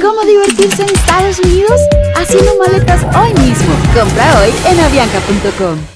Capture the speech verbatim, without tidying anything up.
¿Cómo divertirse en Estados Unidos? Haciendo maletas hoy mismo. Compra hoy en avianca punto com.